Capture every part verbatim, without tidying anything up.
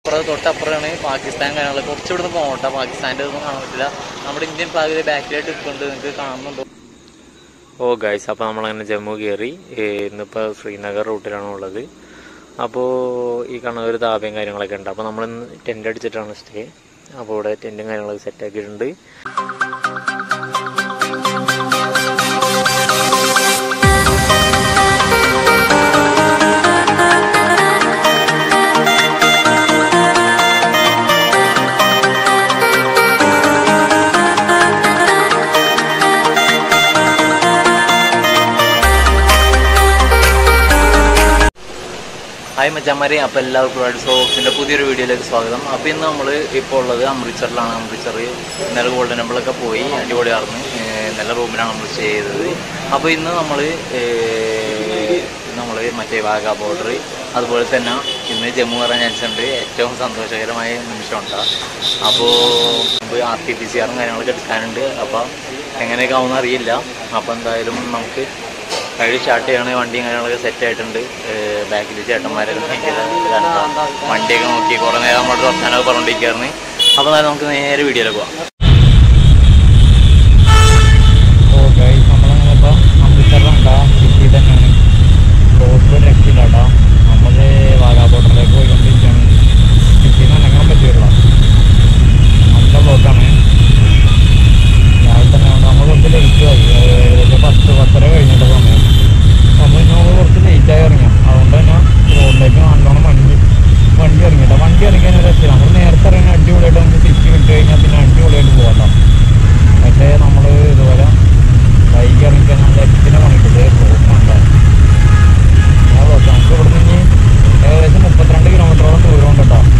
തൊട്ടപ്പുറമാണ് പാകിസ്ഥാൻ കാര്യങ്ങൾ. കുറച്ച് ഇവിടുന്ന് പോകട്ടെ, പാകിസ്ഥാൻ്റെ ഒന്നും കാണാൻ പറ്റില്ല. നമ്മുടെ ഇന്ത്യൻ ഫ്ലാഗ് ബാക്കിലായിട്ട് ഇട്ടുണ്ട്, നിങ്ങൾക്ക് കാണുന്നുണ്ടോ? ഓ ഗൈസ്, അപ്പോൾ നമ്മളങ്ങനെ ജമ്മു കയറി. ഇന്നിപ്പോൾ ശ്രീനഗർ റൂട്ടിലാണ് ഉള്ളത്. അപ്പോൾ ഈ കാണുന്ന ഒരു താപയും കാര്യങ്ങളൊക്കെ ഉണ്ട്. അപ്പോൾ നമ്മളിന്ന് ടെൻ്റ് അടിച്ചിട്ടാണ് സ്റ്റേ. അപ്പോൾ ഇവിടെ ടെൻറ്റും കാര്യങ്ങളൊക്കെ സെറ്റാക്കിയിട്ടുണ്ട്. ഹായ് മച്ചാമാരെ, അപ്പോൾ എല്ലാവർക്കും റൈഡ് സോക്സിൻ്റെ പുതിയൊരു വീഡിയോയിലേക്ക് സ്വാഗതം. അപ്പോൾ ഇന്ന് നമ്മൾ ഇപ്പോൾ ഉള്ളത് അമൃത്സറിലാണ്. അമൃത്സർ ഇന്നലെ ഗോൾഡൻ ടെമ്പിളൊക്കെ പോയി അടിപൊളിയായിരുന്നു. ഇന്നലെ റൂമിലാണ് നമ്മൾ സ്റ്റേ ചെയ്തത്. അപ്പോൾ ഇന്ന് നമ്മൾ നമ്മൾ മറ്റേ വാഗാ ബോർഡർ, അതുപോലെ തന്നെ ഇന്ന് ജമ്മു വരാൻ ചാൻസ് ഉണ്ട്. ഏറ്റവും സന്തോഷകരമായ നിമിഷമുണ്ട്. അപ്പോൾ നമുക്ക് ആർ ടി പി സി ആറും കാര്യങ്ങളൊക്കെ എടുക്കാനുണ്ട്. അപ്പോൾ എങ്ങനെയൊക്കെ ആവുമെന്ന് അറിയില്ല. അപ്പോൾ എന്തായാലും നമുക്ക് കഴി സ്റ്റാർട്ട് ചെയ്യണമെങ്കിൽ വണ്ടിയും കാര്യങ്ങളൊക്കെ സെറ്റ് ആയിട്ടുണ്ട്. ബാക്കിൽ ചേട്ടന്മാരൊക്കെ വണ്ടിയൊക്കെ നോക്കി കുറേ നേരം അങ്ങോട്ട് തുറക്കാനൊക്കെ പറഞ്ഞുകൊണ്ടിരിക്കുകയായിരുന്നു. അപ്പോൾ എന്നാലും നമുക്ക് നേരെ വീഡിയോയിലേക്ക് പോകാം. ഓ ഗൈസ്, നമ്മളങ്ങനെ ഇപ്പോൾ അമൃത്സറിലുണ്ടാ സിറ്റി തന്നെയാണ്. റോഡ് രക്ഷയില്ല കേട്ടോ. നമ്മൾ വാഗാ ബോർഡറിലേക്ക് പോയിക്കൊണ്ടിരിക്കുകയാണ്. സിറ്റിയിൽ നിന്ന് ഇറങ്ങാൻ പറ്റില്ല, നല്ല ബ്ലോക്കാണ്. രാവിലെ തന്നെ നമ്മൾ കുറച്ച് ലേറ്റ് ആയി. ഏകദേശം പത്ത് പത്തര കഴിഞ്ഞിട്ട് സമയം. നമ്മൾ നമ്മൾ കുറച്ച് ലേറ്റായി ഇറങ്ങാം. അതുകൊണ്ട് തന്നെ റോഡിലേക്ക് നല്ലോണം വണ്ടി വണ്ടി ഇറങ്ങിയില്ല. വണ്ടി ഇറങ്ങിയാൽ രക്ഷയില്ല. നമ്മൾ നേരത്തെ ഇറങ്ങി അടിപൊളിയായിട്ട് നമുക്ക് തിരിച്ച് വിട്ട് കഴിഞ്ഞാൽ പിന്നെ അടിപൊളിയായിട്ട് പോകാം. പക്ഷേ നമ്മൾ ഇതുപോലെ ബൈക്ക് ഇറങ്ങിക്കാൻ നമ്മൾ എത്തിനെ പണിക്കിട്ട് പോക്കുന്നുണ്ട്. ആ പോക്കാം. നമുക്ക് ഇവിടെ നിന്ന് ഏകദേശം മുപ്പത്തിരണ്ട് കിലോമീറ്ററോളം ദൂരം ഉണ്ട് കേട്ടോ.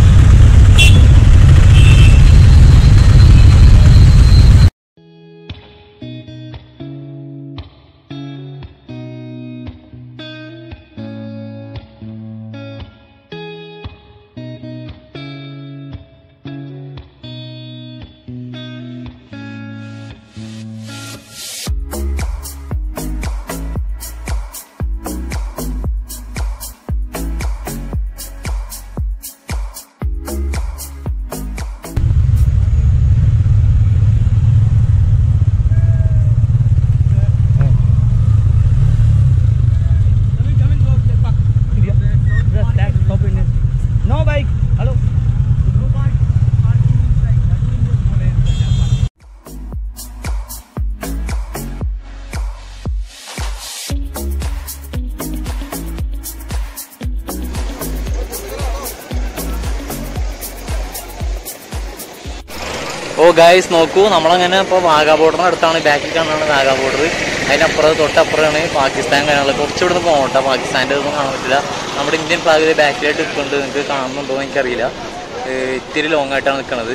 ഓ ഗൈസ് നോക്കൂ, നമ്മളങ്ങനെ ഇപ്പോൾ വാഗാ ബോർഡറിന് അടുത്താണ്. ബാക്കിൽ കാണുന്നതാണ് വാഗാ ബോർഡർ. അതിനപ്പുറത്ത് തൊട്ടപ്പുറമാണ് പാകിസ്ഥാൻ കാര്യങ്ങൾ. കുറച്ച് ഇവിടുന്ന് പോകട്ടെ, പാകിസ്ഥാൻ്റെ ഒന്നും കാണാൻ പറ്റില്ല. നമ്മുടെ ഇന്ത്യൻ ഫ്ലാഗ് ബാക്കിലായിട്ട് നിൽക്കുന്നുണ്ട്, നിങ്ങൾക്ക് കാണുന്നുണ്ടോ എന്ന് എനിക്കറിയില്ല. ഇത്തിരി ലോങ് ആയിട്ടാണ് നിൽക്കുന്നത്.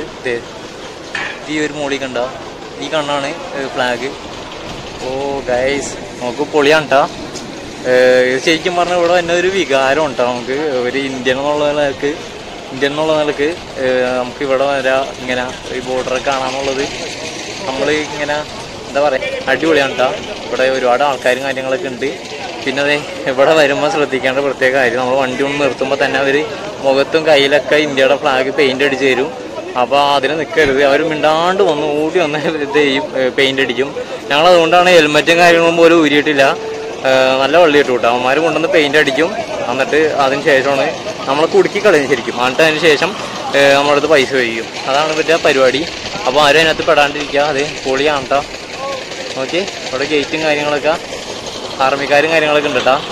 ഈ ഒരു മോളി കണ്ട ഈ കണ്ണാണ് ഫ്ലാഗ്. ഓ ഗൈസ് നോക്കൂ, പൊളിയാണ് കേട്ടോ. ശരിക്കും പറഞ്ഞാൽ ഇവിടെ തന്നെ ഒരു വികാരം ഉണ്ടോ നമുക്ക്. ഒരു ഇന്ത്യൻ എന്നുള്ള നിലക്ക് ഇന്ത്യൻ എന്നുള്ള നിലക്ക് നമുക്ക് ഇവിടെ വരാ ഇങ്ങനെ ഈ ബോർഡറൊക്കെ കാണാമെന്നുള്ളത് നമ്മൾ ഇങ്ങനെ എന്താ പറയുക അടിപൊളിയാണ് കേട്ടോ. ഇവിടെ ഒരുപാട് ആൾക്കാരും കാര്യങ്ങളൊക്കെ ഉണ്ട്. പിന്നെ അതെ ഇവിടെ വരുമ്പോൾ ശ്രദ്ധിക്കേണ്ട പ്രത്യേക കാര്യം, നമ്മൾ വണ്ടി ഒന്ന് നിർത്തുമ്പോൾ തന്നെ അവർ മുഖത്തും കയ്യിലൊക്കെ ഇന്ത്യയുടെ ഫ്ലാഗ് പെയിൻ്റ് അടിച്ച് തരും. അപ്പോൾ അതിന് നിൽക്കരുത്, അവർ മിണ്ടാണ്ട് വന്ന് ഓടി വന്ന് ഇത് ചെയ്യും, പെയിൻ്റ് അടിക്കും. ഞങ്ങളതുകൊണ്ടാണ് ഹെൽമെറ്റും കാര്യങ്ങളും പോലും ഊരിയിട്ടില്ല. നല്ല വള്ളി ഇട്ടു കേട്ടോ. അവന്മാർ കൊണ്ടുവന്ന് പെയിൻ്റ് അടിക്കും. എന്നിട്ട് അതിന് ശേഷമാണ് നമ്മളെ കുടുക്കി കളയും ശരിക്കും. എന്നിട്ട് അതിന് ശേഷം നമ്മളടുത്ത് പൈസ വയ്ക്കും. അതാണ് പറ്റിയ പരിപാടി. അപ്പോൾ ആരും അതിനകത്ത് പെടാണ്ടിരിക്കുക. അതെ പൊളിയാണ് കേട്ടോ. ഓക്കെ, ഇവിടെ ഗേറ്റും കാര്യങ്ങളൊക്കെ ആർമിക്കാരും കാര്യങ്ങളൊക്കെ ഉണ്ട് കേട്ടോ.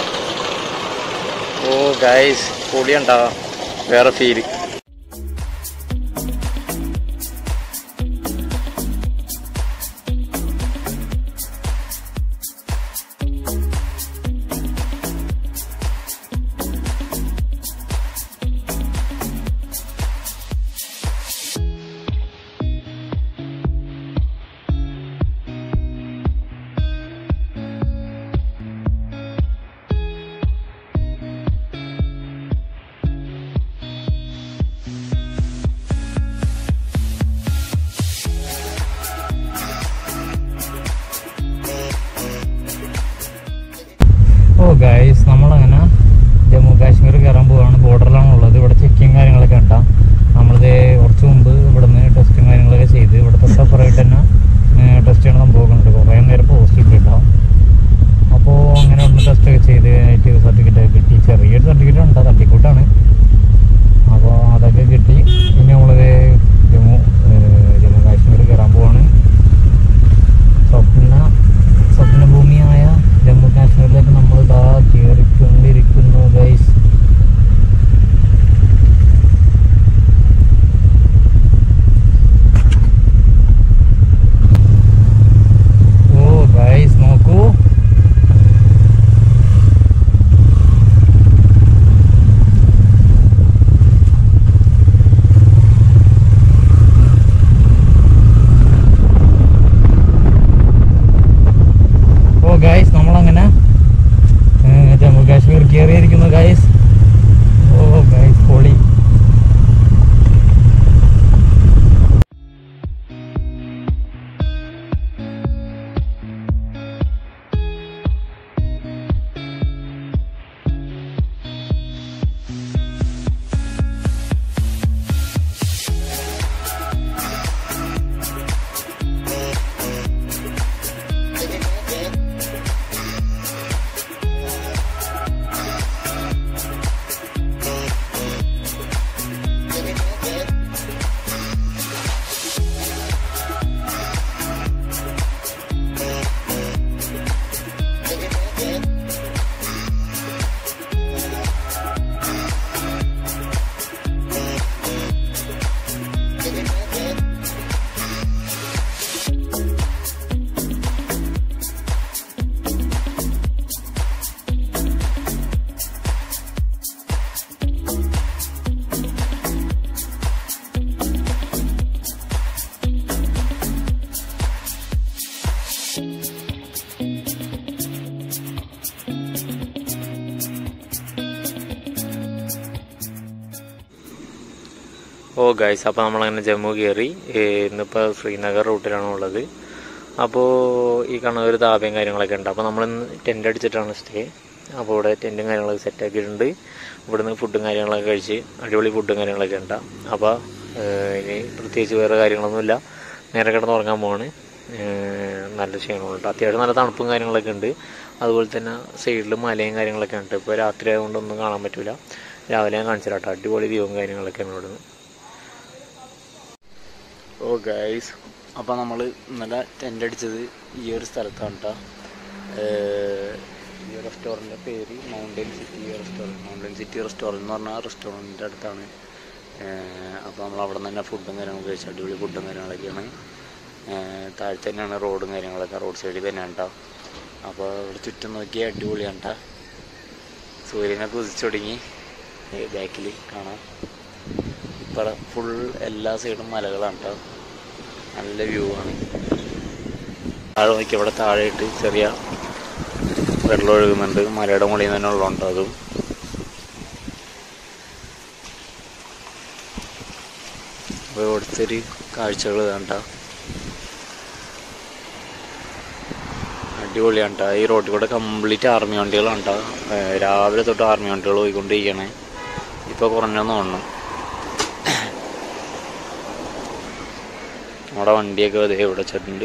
ഓ ഗൈസ് പൊളിയുണ്ടാവാം, വേറെ ഫീല്. ഓ ഗൈസ്, അപ്പോൾ നമ്മളങ്ങനെ ജമ്മു കയറി. ഇന്നിപ്പോൾ ശ്രീനഗർ റൂട്ടിലാണുള്ളത്. അപ്പോൾ ഈ കാണുന്ന ഒരു താപയും കാര്യങ്ങളൊക്കെ ഉണ്ട്. അപ്പോൾ നമ്മളിന്ന് ടെൻ്റ് അടിച്ചിട്ടാണ് സ്റ്റേ. അപ്പോൾ ഇവിടെ ടെൻറ്റും കാര്യങ്ങളൊക്കെ സെറ്റാക്കിയിട്ടുണ്ട്. ഇവിടുന്ന് ഫുഡും കാര്യങ്ങളൊക്കെ കഴിച്ച് അടിപൊളി ഫുഡും കാര്യങ്ങളൊക്കെ ഉണ്ട്. അപ്പോൾ ഇനി പ്രത്യേകിച്ച് വേറെ കാര്യങ്ങളൊന്നുമില്ല, നേരെ കിടന്ന് ഉറങ്ങാൻ പോവാണ്. നല്ല ക്ഷീണമുണ്ട്, അത്യാവശ്യം നല്ല തണുപ്പും കാര്യങ്ങളൊക്കെ ഉണ്ട്. അതുപോലെ തന്നെ സൈഡിൽ മലയും കാര്യങ്ങളൊക്കെ ഉണ്ട്. ഇപ്പോൾ രാത്രി ആയതുകൊണ്ടൊന്നും കാണാൻ പറ്റില്ല, രാവിലെ ഞാൻ കാണിച്ചു തരാം. അടിപൊളി വ്യൂവും കാര്യങ്ങളൊക്കെയാണ് ഇവിടുന്ന്. ഓ ഗൈസ്, അപ്പോൾ നമ്മൾ ഇന്നലെ ടെൻ്റ് അടിച്ചത് ഈ ഒരു സ്ഥലത്താണ് കേട്ടോ. ഈ റെസ്റ്റോറൻറ്റിൻ്റെ പേര് mountain city restaurant. Mountain city restaurant എന്ന് പറഞ്ഞാൽ റെസ്റ്റോറൻറ്റിൻ്റെ അടുത്താണ്. അപ്പോൾ നമ്മൾ അവിടെ നിന്ന് തന്നെ ഫുഡും കാര്യങ്ങളൊക്കെ കഴിച്ചു. അടിപൊളി ഫുഡും കാര്യങ്ങളൊക്കെയാണ്. താഴെ തന്നെയാണ് റോഡും കാര്യങ്ങളൊക്കെ, റോഡ് സൈഡിൽ തന്നെയാണ് കേട്ടോ. അപ്പോൾ ഇവിടെ ചുറ്റും നോക്കിയാൽ അടിപൊളിയാണ് കേട്ടോ. സൂര്യനൊക്കെ ഉദിച്ചു തുടങ്ങി ബാക്കിൽ കാണാം. ഇപ്പോൾ ഫുൾ എല്ലാ സൈഡും മലകളാണ് കേട്ടോ, നല്ല വ്യൂ ആണ്. താഴെ നോക്കി ഇവിടെ താഴെയിട്ട് ചെറിയ വെള്ളം ഒഴുകുന്നുണ്ട്, മലയുടെ മുകളിൽ തന്നെ ഉള്ളതുണ്ട്. അതും അപ്പോൾ ഇവിടുത്തെ ഒരു കാഴ്ചകൾ വേണ്ട, അടിപൊളിയാണ് കേട്ടോ. ഈ റോഡിൽ കൂടെ കംപ്ലീറ്റ് ആർമി വണ്ടികളാണ് കേട്ടോ. രാവിലെ തൊട്ട് ആർമി വണ്ടികൾ പോയിക്കൊണ്ടിരിക്കുകയാണ്. ഇപ്പോൾ കുറഞ്ഞെന്ന് തോന്നുന്നു. നമ്മുടെ വണ്ടിയൊക്കെ അതേ ഇവിടെ വെച്ചിട്ടുണ്ട്.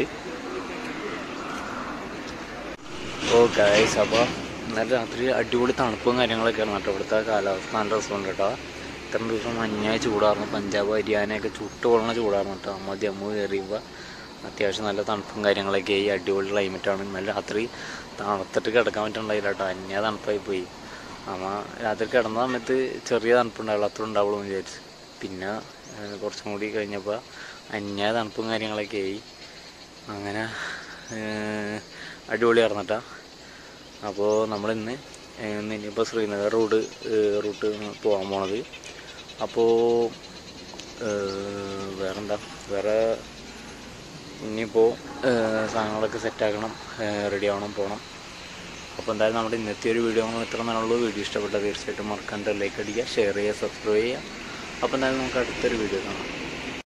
ഓ ഗൈസ്, അപ്പോൾ ഇന്നലെ രാത്രി അടിപൊളി തണുപ്പും കാര്യങ്ങളൊക്കെയാണ് കേട്ടോ. ഇവിടുത്തെ കാലാവസ്ഥ നല്ല രസമുണ്ട് കേട്ടോ. ഇത്രയും ദിവസം മഞ്ഞായി ചൂടായിരുന്നു, പഞ്ചാബ് ഹരിയാനയൊക്കെ ചുട്ട് കൊള്ളുന്ന ചൂടായിരുന്നു കേട്ടോ. നമ്മൾ ജമ്മു കയറിയുമ്പോൾ അത്യാവശ്യം നല്ല തണുപ്പും കാര്യങ്ങളൊക്കെ ആയി, അടിപൊളി ക്ലൈമറ്റാണ്. ഇന്നലെ രാത്രി തണുത്തിട്ട് കിടക്കാൻ പറ്റുന്നുണ്ടായില്ല കേട്ടോ, അന്യ തണുപ്പായി പോയി. നമ്മൾ രാത്രി കിടന്ന സമയത്ത് ചെറിയ തണുപ്പുണ്ടാവുള്ളൂ, അത്ര ഉണ്ടാവുള്ളൂ എന്ന് വിചാരിച്ചു. പിന്നെ കുറച്ചും കൂടി കഴിഞ്ഞപ്പോൾ അന്യ തണുപ്പും കാര്യങ്ങളൊക്കെ ആയി. അങ്ങനെ അടിപൊളിയായിരുന്നു കേട്ടോ. അപ്പോൾ നമ്മളിന്ന് ഇന്ന് ഇനിയിപ്പോൾ ശ്രീനഗർ റോഡ് റൂട്ട് പോകാൻ പോണത്. അപ്പോൾ വേറെന്താ, വേറെ ഇനിയിപ്പോൾ സാധനങ്ങളൊക്കെ സെറ്റാക്കണം, റെഡി ആവണം, പോകണം. അപ്പോൾ എന്തായാലും നമ്മുടെ ഇന്നത്തെ ഒരു വീഡിയോ ഇത്ര നല്ലുള്ളൂ. വീഡിയോ ഇഷ്ടപ്പെട്ടാൽ തീർച്ചയായിട്ടും മറക്കാണ്ട് ലൈക്ക് അടിക്കുക, ഷെയർ ചെയ്യുക, സബ്സ്ക്രൈബ് ചെയ്യുക. അപ്പോൾ എന്തായാലും നമുക്ക് അടുത്തൊരു വീഡിയോ കാണാം.